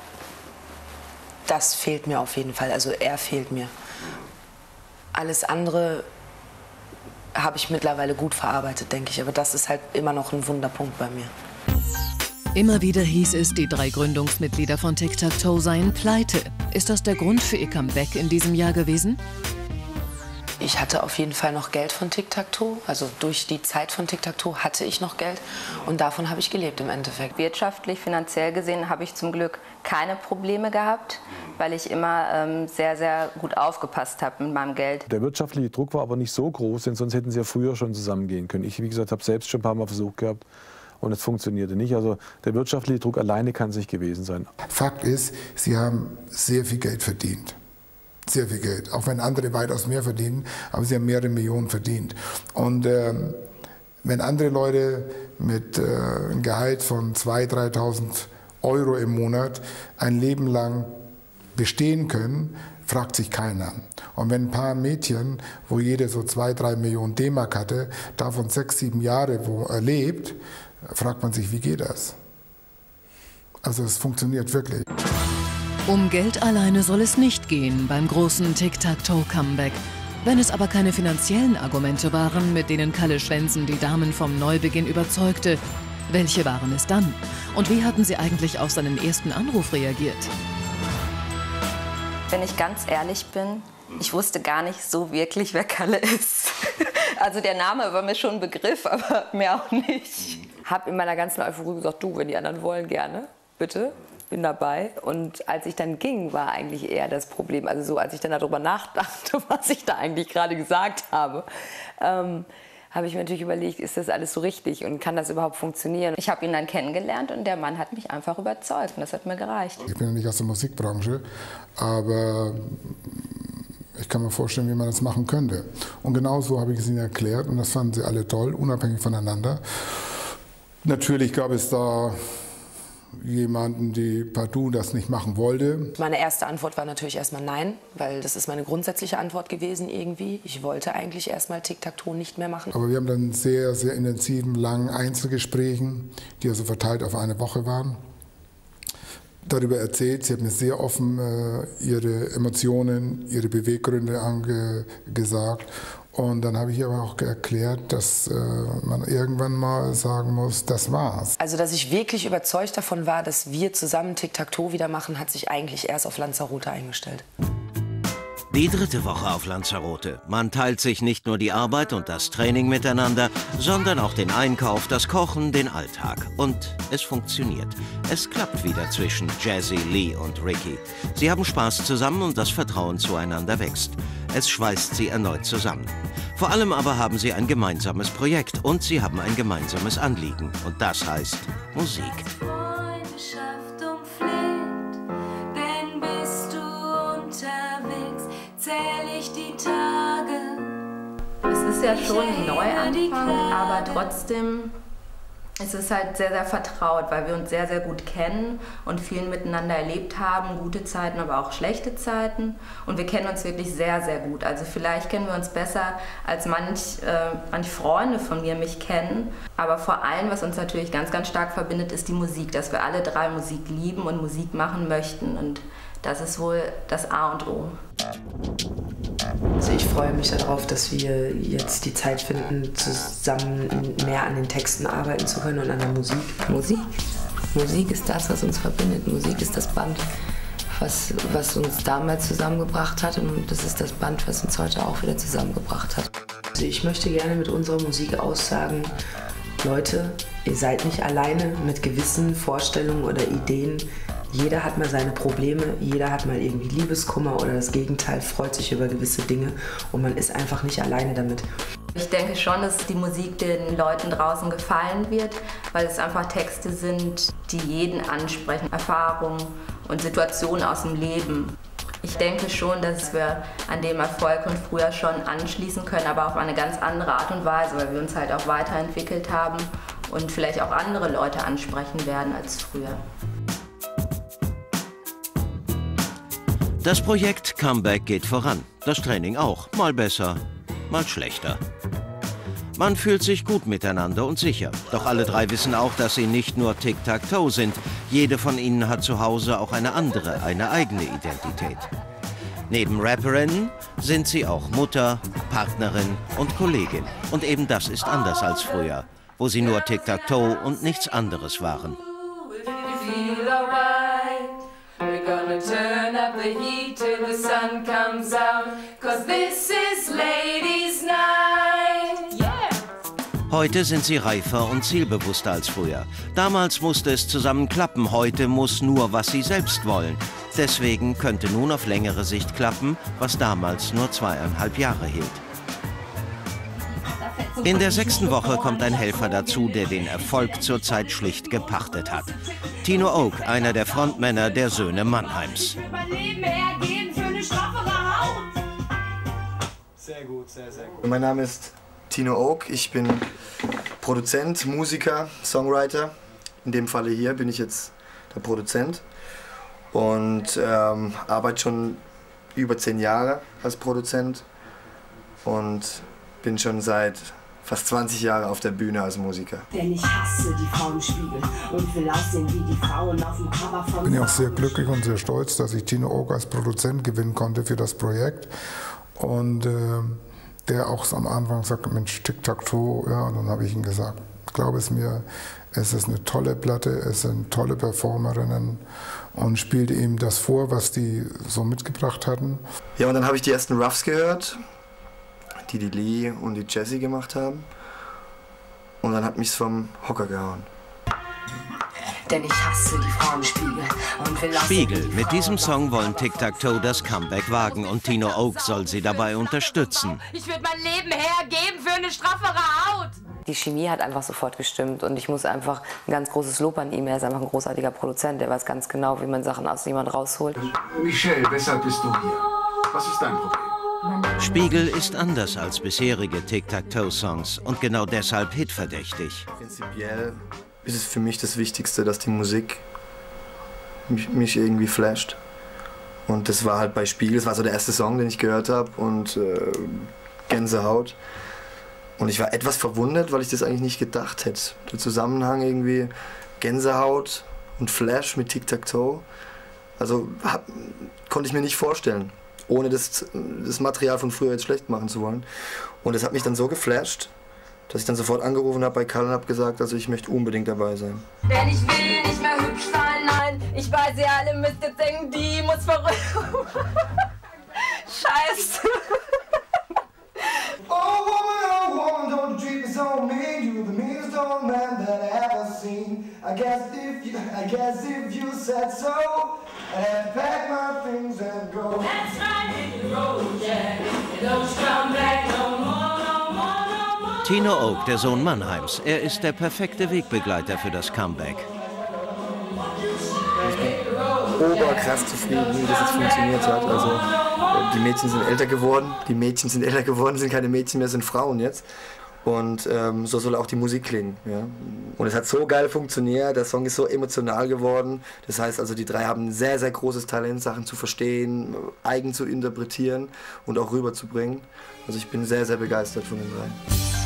das fehlt mir auf jeden Fall. Also er fehlt mir. Alles andere habe ich mittlerweile gut verarbeitet, denke ich. Aber das ist halt immer noch ein Wunderpunkt bei mir. Immer wieder hieß es, die 3 Gründungsmitglieder von Tic-Tac-Toe seien pleite. Ist das der Grund für ihr Comeback in diesem Jahr gewesen? Ich hatte auf jeden Fall noch Geld von Tic-Tac-Toe. Also durch die Zeit von Tic-Tac-Toe hatte ich noch Geld. Und davon habe ich gelebt im Endeffekt. Wirtschaftlich, finanziell gesehen habe ich zum Glück keine Probleme gehabt, weil ich immer sehr, sehr gut aufgepasst habe mit meinem Geld. Der wirtschaftliche Druck war aber nicht so groß, denn sonst hätten sie ja früher schon zusammengehen können. Ich, wie gesagt, habe selbst schon ein paar Mal versucht gehabt und es funktionierte nicht. Also der wirtschaftliche Druck alleine kann es nicht gewesen sein. Fakt ist, sie haben sehr viel Geld verdient. Sehr viel Geld, auch wenn andere weitaus mehr verdienen, aber sie haben mehrere Millionen verdient. Und wenn andere Leute mit einem Gehalt von 2.000, 3.000 Euro im Monat ein Leben lang bestehen können, fragt sich keiner. Und wenn ein paar Mädchen, wo jede so 2, 3 Millionen D-Mark hatte, davon 6, 7 Jahre lebt, fragt man sich, wie geht das? Also es funktioniert wirklich. Um Geld alleine soll es nicht gehen beim großen Tic-Tac-Toe-Comeback. Wenn es aber keine finanziellen Argumente waren, mit denen Kalle Schwensen die Damen vom Neubeginn überzeugte, welche waren es dann? Und wie hatten sie eigentlich auf seinen ersten Anruf reagiert? Wenn ich ganz ehrlich bin, ich wusste gar nicht so wirklich, wer Kalle ist. Also der Name war mir schon ein Begriff, aber mehr auch nicht. Hab in meiner ganzen Euphorie gesagt, du, wenn die anderen wollen, gerne, bitte. Bin dabei. Und als ich dann ging, war eigentlich eher das Problem, also so, als ich dann darüber nachdachte, was ich da eigentlich gerade gesagt habe, habe ich mir natürlich überlegt, ist das alles so richtig und kann das überhaupt funktionieren? Ich habe ihn dann kennengelernt und der Mann hat mich einfach überzeugt und das hat mir gereicht. Ich bin ja nicht aus der Musikbranche, aber ich kann mir vorstellen, wie man das machen könnte. Und genau so habe ich es ihnen erklärt und das fanden sie alle toll, unabhängig voneinander. Natürlich gab es da jemanden, die partout das nicht machen wollte. Meine erste Antwort war natürlich erstmal nein, weil das ist meine grundsätzliche Antwort gewesen irgendwie. Ich wollte eigentlich erstmal Tic-Tac-Toe nicht mehr machen. Aber wir haben dann sehr, sehr intensiven, langen Einzelgesprächen, die also verteilt auf eine Woche waren, darüber erzählt. Sie hat mir sehr offen ihre Emotionen, ihre Beweggründe angesagt. Und dann habe ich aber auch erklärt, dass man irgendwann mal sagen muss, das war's. Also, dass ich wirklich überzeugt davon war, dass wir zusammen Tic-Tac-Toe wieder machen, hat sich eigentlich erst auf Lanzarote eingestellt. Die 3. Woche auf Lanzarote. Man teilt sich nicht nur die Arbeit und das Training miteinander, sondern auch den Einkauf, das Kochen, den Alltag. Und es funktioniert. Es klappt wieder zwischen Jessie, Lee und Ricky. Sie haben Spaß zusammen und das Vertrauen zueinander wächst. Es schweißt sie erneut zusammen. Vor allem aber haben sie ein gemeinsames Projekt und sie haben ein gemeinsames Anliegen. Und das heißt Musik. Freundschaft und Pflicht, denn bist du unterwegs, zähl ich die Tage. Es ist ja schon ein Neuanfang, aber trotzdem es ist halt sehr, sehr vertraut, weil wir uns sehr, sehr gut kennen und viel miteinander erlebt haben, gute Zeiten, aber auch schlechte Zeiten. Und wir kennen uns wirklich sehr, sehr gut. Also vielleicht kennen wir uns besser, als manch Freunde von mir mich kennen. Aber vor allem, was uns natürlich ganz, ganz stark verbindet, ist die Musik, dass wir alle 3 Musik lieben und Musik machen möchten. Und das ist wohl das A und O. Also ich freue mich darauf, dass wir jetzt die Zeit finden, zusammen mehr an den Texten arbeiten zu können und an der Musik. Musik ist das, was uns verbindet. Musik ist das Band, was uns damals zusammengebracht hat und das ist das Band, was uns heute auch wieder zusammengebracht hat. Also ich möchte gerne mit unserer Musik aussagen, Leute, ihr seid nicht alleine mit gewissen Vorstellungen oder Ideen. Jeder hat mal seine Probleme, jeder hat mal irgendwie Liebeskummer oder das Gegenteil, freut sich über gewisse Dinge und man ist einfach nicht alleine damit. Ich denke schon, dass die Musik den Leuten draußen gefallen wird, weil es einfach Texte sind, die jeden ansprechen, Erfahrungen und Situationen aus dem Leben. Ich denke schon, dass wir an dem Erfolg von früher schon anschließen können, aber auf eine ganz andere Art und Weise, weil wir uns halt auch weiterentwickelt haben und vielleicht auch andere Leute ansprechen werden als früher. Das Projekt Comeback geht voran. Das Training auch. Mal besser, mal schlechter. Man fühlt sich gut miteinander und sicher. Doch alle 3 wissen auch, dass sie nicht nur Tic-Tac-Toe sind. Jede von ihnen hat zu Hause auch eine andere, eine eigene Identität. Neben Rapperin sind sie auch Mutter, Partnerin und Kollegin. Und eben das ist anders als früher, wo sie nur Tic-Tac-Toe und nichts anderes waren. turn up the heat till the sun comes out, 'cause this is Ladies' Night. Yeah! Heute sind sie reifer und zielbewusster als früher. Damals musste es zusammen klappen, heute muss nur, was sie selbst wollen. Deswegen könnte nun auf längere Sicht klappen, was damals nur 2,5 Jahre hielt. In der 6. Woche kommt ein Helfer dazu, der den Erfolg zurzeit schlicht gepachtet hat. Tino Oak, einer der Frontmänner der Söhne Mannheims. Sehr gut, sehr, sehr gut. Mein Name ist Tino Oak, ich bin Produzent, Musiker, Songwriter. In dem Falle hier bin ich jetzt der Produzent und arbeite schon über 10 Jahre als Produzent und bin schon seit fast 20 Jahren auf der Bühne als Musiker. Denn ich hasse die Frauenspiegel und will aussehen wie die Frauen auf dem Cover von... Ich bin auch sehr glücklich und sehr stolz, dass ich Tino Oak als Produzent gewinnen konnte für das Projekt. Und der auch am Anfang sagte, Mensch, Tic-Tac-Toe, ja, und dann habe ich ihm gesagt, glaub es mir, es ist eine tolle Platte, es sind tolle Performerinnen und spielte ihm das vor, was die so mitgebracht hatten. Ja, und dann habe ich die ersten Roughs gehört, die Lee und die Jessie gemacht haben, und dann hat mich's vom Hocker gehauen. Denn ich hasse die Frauenspiegel und will Spiegel. Mit diesem Song wollen Tic-Tac-Toe das Comeback wagen und Tino Oak soll sie dabei unterstützen. Ich würde mein Leben hergeben für eine straffere Haut. Die Chemie hat einfach sofort gestimmt und ich muss einfach ein ganz großes Lob an ihm. Er ist einfach ein großartiger Produzent, der weiß ganz genau, wie man Sachen aus jemandem rausholt. Michelle, weshalb bist du hier? Was ist dein Problem? Spiegel ist anders als bisherige Tic-Tac-Toe-Songs und genau deshalb hitverdächtig. Prinzipiell ist es für mich das Wichtigste, dass die Musik mich irgendwie flasht. Und das war halt bei Spiegel, das war so der erste Song, den ich gehört habe, und Gänsehaut. Und ich war etwas verwundert, weil ich das eigentlich nicht gedacht hätte. Der Zusammenhang irgendwie Gänsehaut und Flash mit Tic-Tac-Toe, also konnte ich mir nicht vorstellen, ohne das Material von früher jetzt schlecht machen zu wollen. Und das hat mich dann so geflasht, dass ich dann sofort angerufen habe bei Karl und habe gesagt, also ich möchte unbedingt dabei sein. Denn ich will nicht mehr hübsch sein, nein, ich weiß, ihr alle müsst jetzt denken, die muss verrückt. Scheiße. Oh woman, don't you treat me so mean. You're the meanest old man that I ever seen. I guess if you said so, I'd have to pack my things and go. That's right, hit the road, Jack. Don't come back no more, no more, no more. Tino Oak, der Sohn Mannheims. Er ist der perfekte Wegbegleiter für das Comeback. Ich bin oberkrass zufrieden, wie das jetzt funktioniert hat. Also, die Mädchen sind älter geworden. Die Mädchen sind älter geworden, sind keine Mädchen mehr, sind Frauen jetzt. Und so soll auch die Musik klingen. Ja. Und es hat so geil funktioniert, der Song ist so emotional geworden. Das heißt also, die drei haben ein sehr, sehr großes Talent, Sachen zu verstehen, eigen zu interpretieren und auch rüberzubringen. Also ich bin sehr, sehr begeistert von den drei.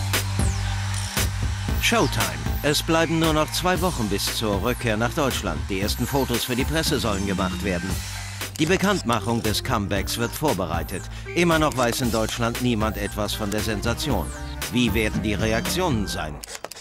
Showtime. Es bleiben nur noch 2 Wochen bis zur Rückkehr nach Deutschland. Die ersten Fotos für die Presse sollen gemacht werden. Die Bekanntmachung des Comebacks wird vorbereitet. Immer noch weiß in Deutschland niemand etwas von der Sensation. Wie werden die Reaktionen sein?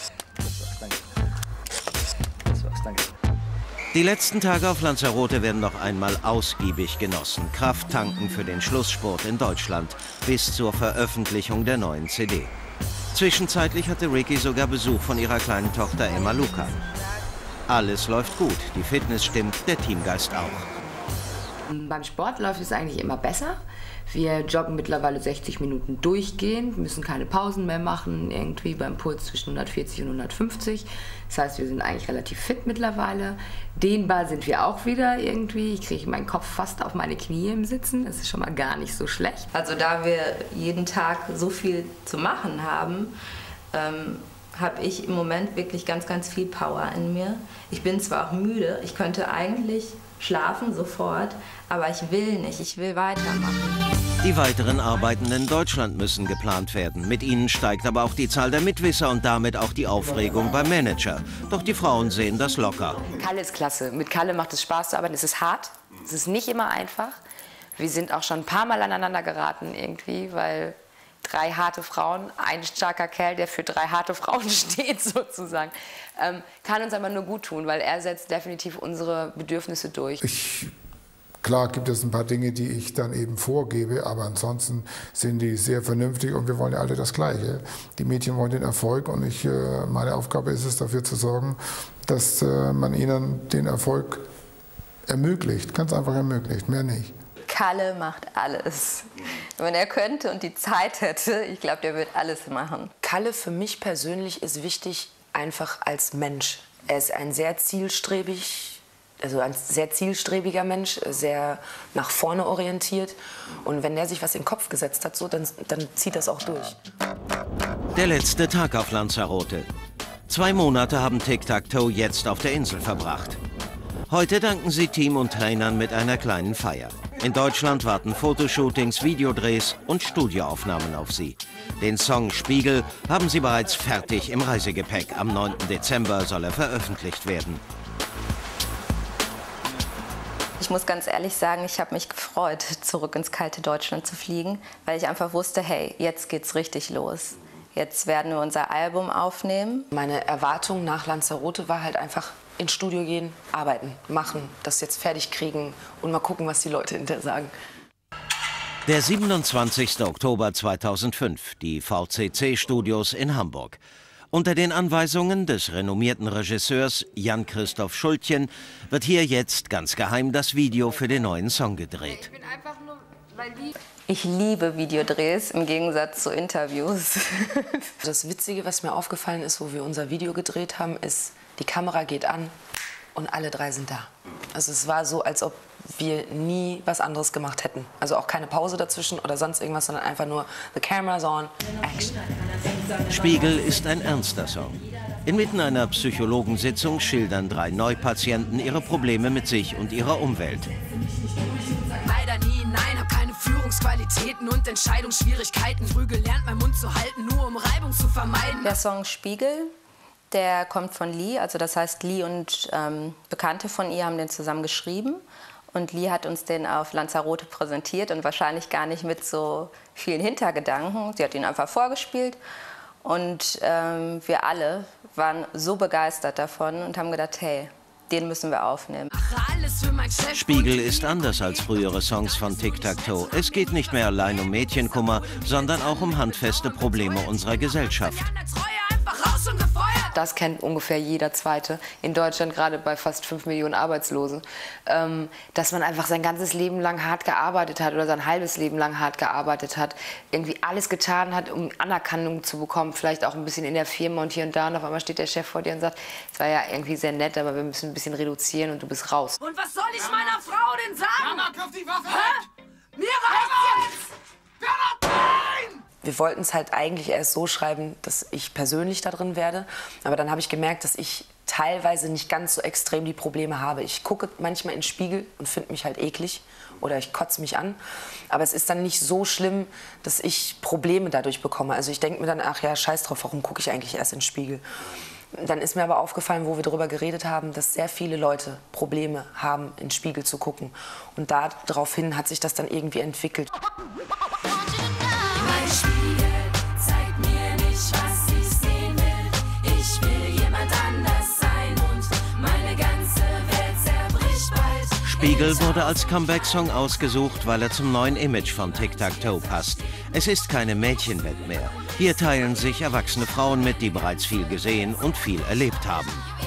Die letzten Tage auf Lanzarote werden noch einmal ausgiebig genossen. Kraft tanken für den Schlussspurt in Deutschland bis zur Veröffentlichung der neuen CD. Zwischenzeitlich hatte Ricky sogar Besuch von ihrer kleinen Tochter Emma Luca. Alles läuft gut, die Fitness stimmt, der Teamgeist auch. Beim Sport läuft es eigentlich immer besser. Wir joggen mittlerweile 60 Minuten durchgehend, müssen keine Pausen mehr machen, irgendwie beim Puls zwischen 140 und 150. Das heißt, wir sind eigentlich relativ fit mittlerweile. Dehnbar sind wir auch wieder irgendwie. Ich kriege meinen Kopf fast auf meine Knie im Sitzen. Das ist schon mal gar nicht so schlecht. Also da wir jeden Tag so viel zu machen haben, habe ich im Moment wirklich ganz, ganz viel Power in mir. Ich bin zwar auch müde, ich könnte eigentlich schlafen sofort, aber ich will nicht, ich will weitermachen. Die weiteren Arbeiten in Deutschland müssen geplant werden. Mit ihnen steigt aber auch die Zahl der Mitwisser und damit auch die Aufregung beim Manager. Doch die Frauen sehen das locker. Kalle ist klasse. Mit Kalle macht es Spaß zu arbeiten. Es ist hart, es ist nicht immer einfach. Wir sind auch schon ein paar Mal aneinander geraten irgendwie, weil 3 harte Frauen, ein starker Kerl, der für 3 harte Frauen steht sozusagen, kann uns aber nur gut tun, weil er setzt definitiv unsere Bedürfnisse durch. Ich Klar gibt es ein paar Dinge, die ich dann eben vorgebe, aber ansonsten sind die sehr vernünftig und wir wollen ja alle das Gleiche. Die Mädchen wollen den Erfolg und meine Aufgabe ist es, dafür zu sorgen, dass man ihnen den Erfolg ermöglicht, ganz einfach ermöglicht, mehr nicht. Kalle macht alles. Wenn er könnte und die Zeit hätte, ich glaube, der wird alles machen. Kalle für mich persönlich ist wichtig, einfach als Mensch. Er ist ein sehr zielstrebiger Mensch, sehr nach vorne orientiert. Und wenn er sich was in den Kopf gesetzt hat, so, dann zieht das auch durch. Der letzte Tag auf Lanzarote. 2 Monate haben Tic-Tac-Toe jetzt auf der Insel verbracht. Heute danken sie Team und Trainern mit einer kleinen Feier. In Deutschland warten Fotoshootings, Videodrehs und Studioaufnahmen auf sie. Den Song Spiegel haben sie bereits fertig im Reisegepäck. Am 9. Dezember soll er veröffentlicht werden. Ich muss ganz ehrlich sagen, ich habe mich gefreut, zurück ins kalte Deutschland zu fliegen, weil ich einfach wusste, hey, jetzt geht's richtig los. Jetzt werden wir unser Album aufnehmen. Meine Erwartung nach Lanzarote war halt einfach ins Studio gehen, arbeiten, machen, das jetzt fertig kriegen und mal gucken, was die Leute hinterher sagen. Der 27. Oktober 2005, die VCC-Studios in Hamburg. Unter den Anweisungen des renommierten Regisseurs Jan-Christoph Schultjen wird hier jetzt ganz geheim das Video für den neuen Song gedreht. Ich liebe Videodrehs im Gegensatz zu Interviews. Das Witzige, was mir aufgefallen ist, wo wir unser Video gedreht haben, ist, die Kamera geht an und alle 3 sind da. Also es war so, als ob wir nie was anderes gemacht hätten. Also auch keine Pause dazwischen oder sonst irgendwas, sondern einfach nur the camera's on, action. Spiegel ist ein ernster Song. Inmitten einer Psychologensitzung schildern 3 Neupatienten ihre Probleme mit sich und ihrer Umwelt. Leider nie, nein, hab keine Führungsqualitäten und Entscheidungsschwierigkeiten. Früh gelernt, meinen Mund zu halten, nur um Reibung zu vermeiden. Der Song Spiegel, der kommt von Lee, also das heißt Lee und Bekannte von ihr haben den zusammen geschrieben. Und Lee hat uns den auf Lanzarote präsentiert und wahrscheinlich gar nicht mit so vielen Hintergedanken. Sie hat ihn einfach vorgespielt und wir alle waren so begeistert davon und haben gedacht, hey, den müssen wir aufnehmen. Spiegel ist anders als frühere Songs von Tic-Tac-Toe. Es geht nicht mehr allein um Mädchenkummer, sondern auch um handfeste Probleme unserer Gesellschaft. Das kennt ungefähr jeder Zweite in Deutschland, gerade bei fast 5 Millionen Arbeitslosen. Dass man einfach sein ganzes Leben lang hart gearbeitet hat oder sein halbes Leben lang hart gearbeitet hat, irgendwie alles getan hat, um Anerkennung zu bekommen, vielleicht auch ein bisschen in der Firma und hier und da. Und auf einmal steht der Chef vor dir und sagt, es war ja irgendwie sehr nett, aber wir müssen ein bisschen reduzieren und du bist raus. Und was soll ich meiner Frau denn sagen? Mama, kauf die Waffe weg! Mir reicht's jetzt! Wir wollten es halt eigentlich erst so schreiben, dass ich persönlich da drin werde. Aber dann habe ich gemerkt, dass ich teilweise nicht ganz so extrem die Probleme habe. Ich gucke manchmal in den Spiegel und finde mich halt eklig oder ich kotze mich an. Aber es ist dann nicht so schlimm, dass ich Probleme dadurch bekomme. Also ich denke mir dann, ach ja, scheiß drauf, warum gucke ich eigentlich erst in den Spiegel? Dann ist mir aber aufgefallen, wo wir darüber geredet haben, dass sehr viele Leute Probleme haben, in den Spiegel zu gucken. Und daraufhin hat sich das dann irgendwie entwickelt. Mein Spiegel zeigt mir nicht, was ich sehen will. Ich will jemand anders sein und meine ganze Welt zerbricht bald. Spiegel wurde als Comeback-Song ausgesucht, weil er zum neuen Image von Tic-Tac-Toe passt. Es ist keine Mädchenwelt mehr. Hier teilen sich erwachsene Frauen mit, die bereits viel gesehen und viel erlebt haben.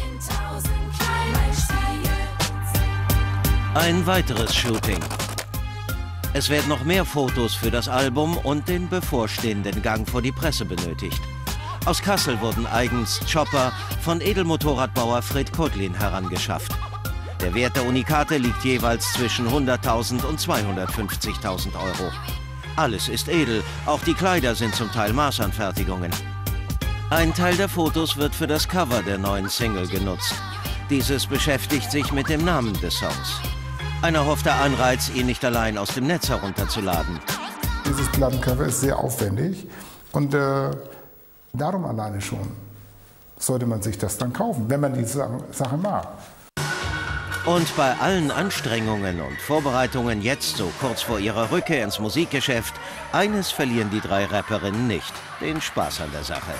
Ein weiteres Shooting. Es werden noch mehr Fotos für das Album und den bevorstehenden Gang vor die Presse benötigt. Aus Kassel wurden eigens Chopper von Edelmotorradbauer Fred Kotlin herangeschafft. Der Wert der Unikate liegt jeweils zwischen 100.000 und 250.000 Euro. Alles ist edel, auch die Kleider sind zum Teil Maßanfertigungen. Ein Teil der Fotos wird für das Cover der neuen Single genutzt. Dieses beschäftigt sich mit dem Namen des Songs. Ein erhoffter Anreiz, ihn nicht allein aus dem Netz herunterzuladen. Dieses Plattencover ist sehr aufwendig und darum alleine schon sollte man sich das dann kaufen, wenn man diese Sache mag. Und bei allen Anstrengungen und Vorbereitungen jetzt, so kurz vor ihrer Rückkehr ins Musikgeschäft, eines verlieren die 3 Rapperinnen nicht: den Spaß an der Sache.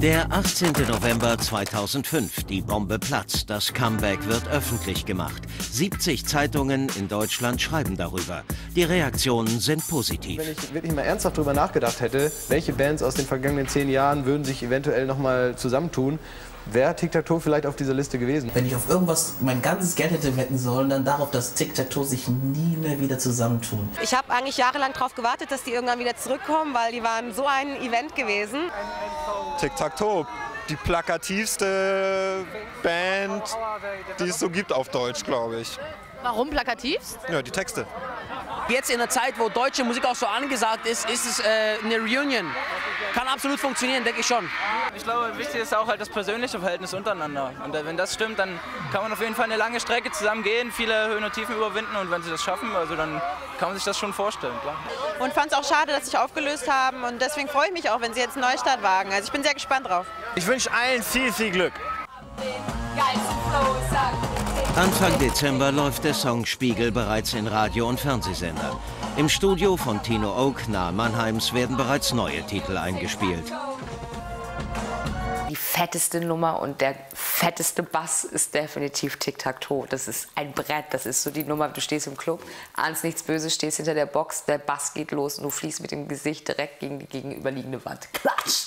Der 18. November 2005. Die Bombe platzt. Das Comeback wird öffentlich gemacht. 70 Zeitungen in Deutschland schreiben darüber. Die Reaktionen sind positiv. Wenn ich wirklich mal ernsthaft darüber nachgedacht hätte, welche Bands aus den vergangenen 10 Jahren würden sich eventuell noch mal zusammentun, wäre Tic-Tac-Toe vielleicht auf dieser Liste gewesen. Wenn ich auf irgendwas mein ganzes Geld hätte wetten sollen, dann darauf, dass Tic-Tac-Toe sich nie mehr wieder zusammentun. Ich habe eigentlich jahrelang darauf gewartet, dass die irgendwann wieder zurückkommen, weil die waren so ein Event gewesen. Tic-Tac-Toe, die plakativste Band, die es so gibt auf Deutsch, glaube ich. Warum plakativst? Ja, die Texte. Jetzt in der Zeit, wo deutsche Musik auch so angesagt ist, ist es eine Reunion. Kann absolut funktionieren, denke ich schon. Ich glaube, wichtig ist auch halt das persönliche Verhältnis untereinander. Und wenn das stimmt, dann kann man auf jeden Fall eine lange Strecke zusammen gehen, viele Höhen und Tiefen überwinden. Und wenn sie das schaffen, also dann kann man sich das schon vorstellen, klar. Und fand es auch schade, dass sie sich aufgelöst haben. Und deswegen freue ich mich auch, wenn sie jetzt einen Neustart wagen. Also ich bin sehr gespannt drauf. Ich wünsche allen viel, viel Glück. Anfang Dezember läuft der Song Spiegel bereits in Radio- und Fernsehsendern. Im Studio von Tino Oak nahe Mannheims werden bereits neue Titel eingespielt. Die fetteste Nummer und der fetteste Bass ist definitiv Tic-Tac-Toe. Das ist ein Brett, das ist so die Nummer, du stehst im Club, ahnst nichts Böses, stehst hinter der Box, der Bass geht los und du fliegst mit dem Gesicht direkt gegen die gegenüberliegende Wand. Klatsch!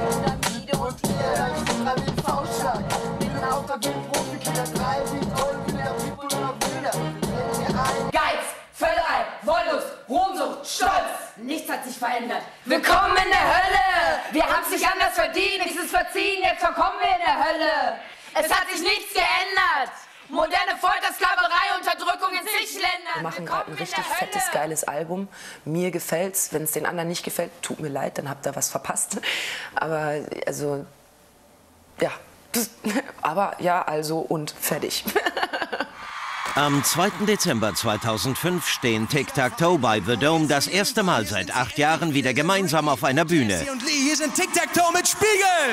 Geiz, Völlerei, Wollust, Ruhmsucht, Stolz. Nichts hat sich verändert. Willkommen in der Hölle. Wir haben es nicht anders verdient. Nichts ist verziehen. Jetzt verkommen wir in der Hölle. Es hat sich nichts geändert. Moderne Folter, Sklaverei, Unterdrückung in zig Ländern. Wir machen gerade ein richtig fettes, geiles Album. Mir gefällt's. Wenn es den anderen nicht gefällt, tut mir leid, dann habt ihr was verpasst. Aber also, ja. Aber ja, also und fertig. Am 2. Dezember 2005 stehen Tic-Tac-Toe bei The Dome das erste Mal seit 8 Jahren wieder gemeinsam auf einer Bühne. Jessie und Lee, hier sind Tic-Tac-Toe mit Spiegel!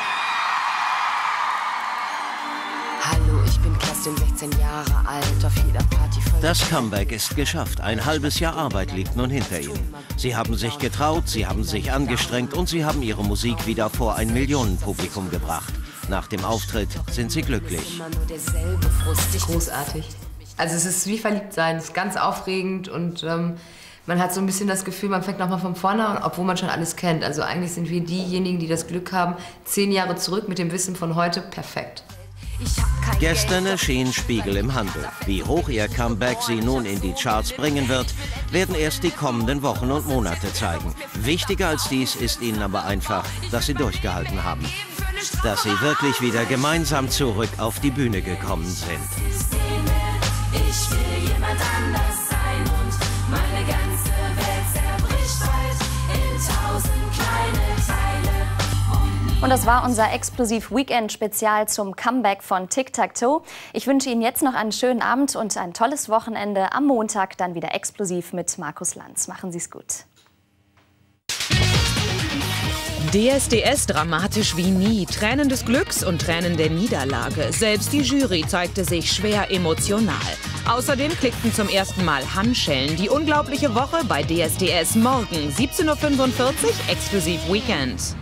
Hallo, ich bin Kerstin, 16 Jahre alt, auf jeder Party voll. Das Comeback ist geschafft. Ein halbes Jahr Arbeit liegt nun hinter ihnen. Sie haben sich getraut, sie haben sich angestrengt und sie haben ihre Musik wieder vor ein Millionenpublikum gebracht. Nach dem Auftritt sind sie glücklich. Großartig. Also es ist wie verliebt sein, es ist ganz aufregend und man hat so ein bisschen das Gefühl, man fängt nochmal von vorne an, obwohl man schon alles kennt. Also eigentlich sind wir diejenigen, die das Glück haben, 10 Jahre zurück mit dem Wissen von heute, perfekt. Gestern erschien Spiegel im Handel. Wie hoch ihr Comeback sie nun in die Charts bringen wird, werden erst die kommenden Wochen und Monate zeigen. Wichtiger als dies ist ihnen aber einfach, dass sie durchgehalten haben. Dass sie wirklich wieder gemeinsam zurück auf die Bühne gekommen sind. Ich will jemand anders sein und meine ganze Welt zerbricht bald in 1000 kleine Teile. Und das war unser Explosiv-Weekend-Spezial zum Comeback von Tic-Tac-Toe. Ich wünsche Ihnen jetzt noch einen schönen Abend und ein tolles Wochenende. Am Montag dann wieder explosiv mit Markus Lanz. Machen Sie es gut. DSDS dramatisch wie nie. Tränen des Glücks und Tränen der Niederlage. Selbst die Jury zeigte sich schwer emotional. Außerdem klickten zum ersten Mal Handschellen. Die unglaubliche Woche bei DSDS morgen 17:45 Uhr, Exklusiv Weekend.